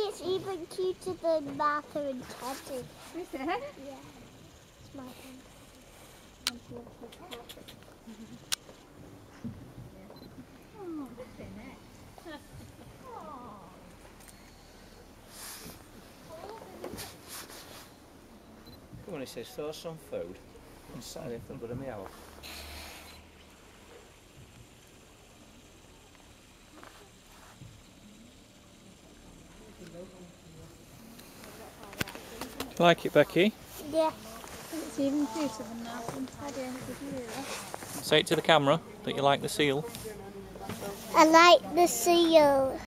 it's even cuter than Martha and Teddy. Is it? Yeah. It's my thing. Oh, that's in it. Come on, he says, throw some food and sat anything but a meow. Like it, Becky? Yeah. It's even cuter than Martha and Teddy. Say it to the camera that you like the seal. I like the seal.